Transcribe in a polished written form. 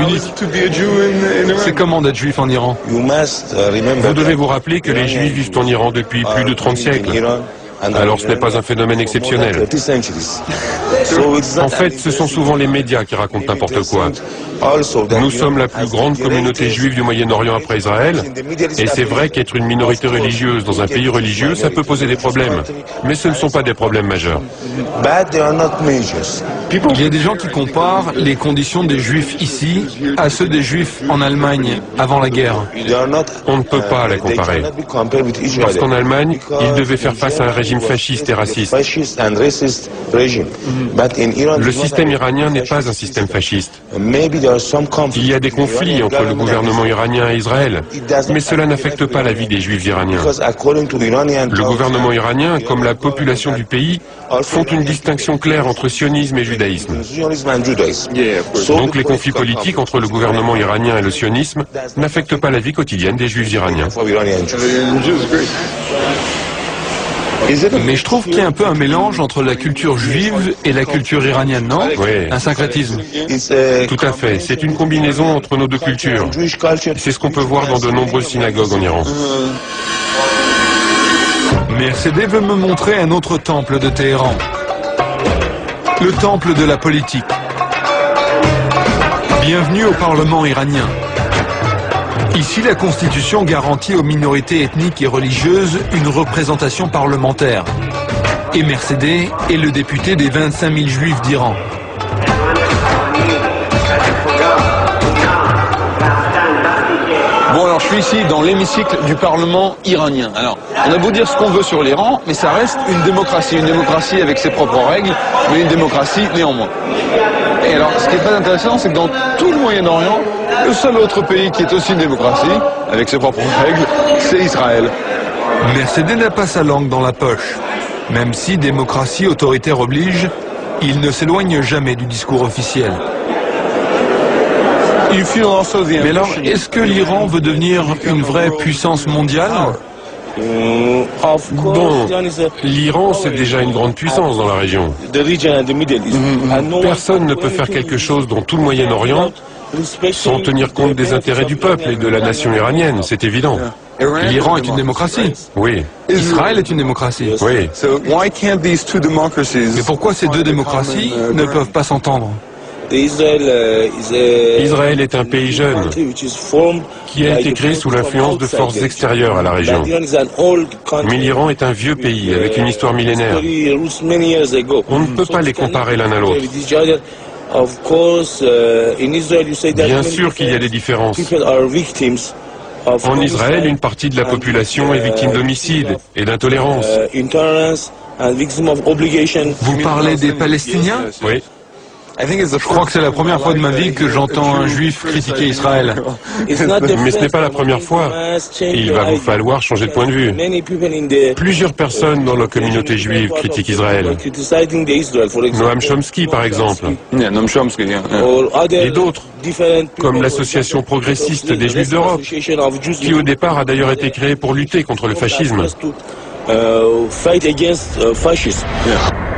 unique. C'est comment d'être juif en Iran? Vous devez vous rappeler que les Juifs vivent en Iran depuis plus de 30 siècles. Alors ce n'est pas un phénomène exceptionnel. En fait, ce sont souvent les médias qui racontent n'importe quoi. Nous sommes la plus grande communauté juive du Moyen-Orient après Israël, et c'est vrai qu'être une minorité religieuse dans un pays religieux, ça peut poser des problèmes. Mais ce ne sont pas des problèmes majeurs. Il y a des gens qui comparent les conditions des juifs ici à ceux des juifs en Allemagne avant la guerre. On ne peut pas les comparer. Parce qu'en Allemagne, ils devaient faire face à un régime fasciste et raciste. Le système iranien n'est pas un système fasciste. Il y a des conflits entre le gouvernement iranien et Israël, mais cela n'affecte pas la vie des Juifs iraniens. Le gouvernement iranien, comme la population du pays, font une distinction claire entre sionisme et judaïsme. Donc les conflits politiques entre le gouvernement iranien et le sionisme n'affectent pas la vie quotidienne des Juifs iraniens. Mais je trouve qu'il y a un peu un mélange entre la culture juive et la culture iranienne, non? Oui. Un syncrétisme. Tout à fait. C'est une combinaison entre nos deux cultures. C'est ce qu'on peut voir dans de nombreuses synagogues en Iran. Mercedes veut me montrer un autre temple de Téhéran. Le temple de la politique. Bienvenue au Parlement iranien. Ici, la Constitution garantit aux minorités ethniques et religieuses une représentation parlementaire. Et Mercedes est le député des 25 000 juifs d'Iran. Bon, alors je suis ici dans l'hémicycle du Parlement iranien. Alors, on a beau dire ce qu'on veut sur l'Iran, mais ça reste une démocratie avec ses propres règles, mais une démocratie néanmoins. Et alors, ce qui est très intéressant, c'est que dans tout le Moyen-Orient, le seul autre pays qui est aussi une démocratie, avec ses propres règles, c'est Israël. Mercedes n'a pas sa langue dans la poche. Même si démocratie autoritaire oblige, il ne s'éloigne jamais du discours officiel. Mais alors, est-ce que l'Iran veut devenir une vraie puissance mondiale? Bon, l'Iran, c'est déjà une grande puissance dans la région. Personne ne peut faire quelque chose dans tout le Moyen-Orient sans tenir compte des intérêts du peuple et de la nation iranienne, c'est évident. L'Iran est une démocratie. Oui. Israël est une démocratie. Oui. Mais pourquoi ces deux démocraties ne peuvent pas s'entendre? Israël est un pays jeune qui a été créé sous l'influence de forces extérieures à la région. Mais l'Iran est un vieux pays avec une histoire millénaire. On ne peut pas les comparer l'un à l'autre. Bien sûr qu'il y a des différences. En Israël, une partie de la population est victime d'homicides et d'intolérance. Vous parlez des Palestiniens? Oui. Je crois que c'est la première fois de ma vie que j'entends un juif critiquer Israël. Mais ce n'est pas la première fois. Il va vous falloir changer de point de vue. Plusieurs personnes dans la communauté juive critiquent Israël. Noam Chomsky, par exemple. Et d'autres, comme l'association progressiste des Juifs d'Europe, qui au départ a d'ailleurs été créée pour lutter contre le fascisme.